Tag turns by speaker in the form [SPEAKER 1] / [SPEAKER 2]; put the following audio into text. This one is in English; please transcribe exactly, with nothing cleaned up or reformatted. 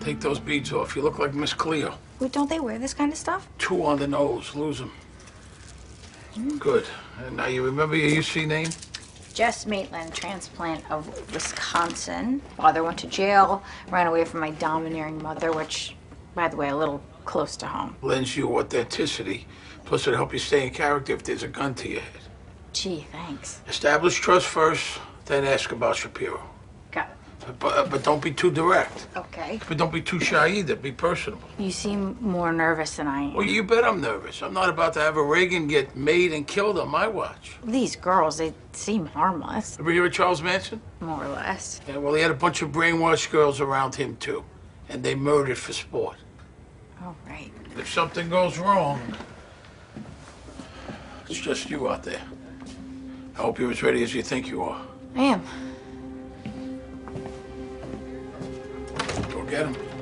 [SPEAKER 1] Take those beads off. You look like Miss Cleo.
[SPEAKER 2] Wait, don't they wear this kind of stuff?
[SPEAKER 1] Two on the nose. Lose them. Mm. Good. And now you remember your U C name?
[SPEAKER 2] Jess Maitland, transplant of Wisconsin. Father went to jail, ran away from my domineering mother, which, by the way, a little close to home.
[SPEAKER 1] Lends you authenticity. Plus, it'll help you stay in character if there's a gun to your head.
[SPEAKER 2] Gee, thanks.
[SPEAKER 1] Establish trust first, then ask about Shapiro.
[SPEAKER 2] Got it.
[SPEAKER 1] But, but don't be too direct.
[SPEAKER 2] Okay.
[SPEAKER 1] But don't be too shy either. Be personable.
[SPEAKER 2] You seem more nervous than I am.
[SPEAKER 1] Well, you bet I'm nervous. I'm not about to have a Reagan get made and killed on my watch.
[SPEAKER 2] These girls, they seem harmless.
[SPEAKER 1] Ever hear of Charles Manson?
[SPEAKER 2] More or less.
[SPEAKER 1] Yeah, well, he had a bunch of brainwashed girls around him, too. And they murdered for sport.
[SPEAKER 2] Oh, right.
[SPEAKER 1] If something goes wrong, it's just you out there. I hope you're as ready as you think you are.
[SPEAKER 2] I am.
[SPEAKER 1] Go get him.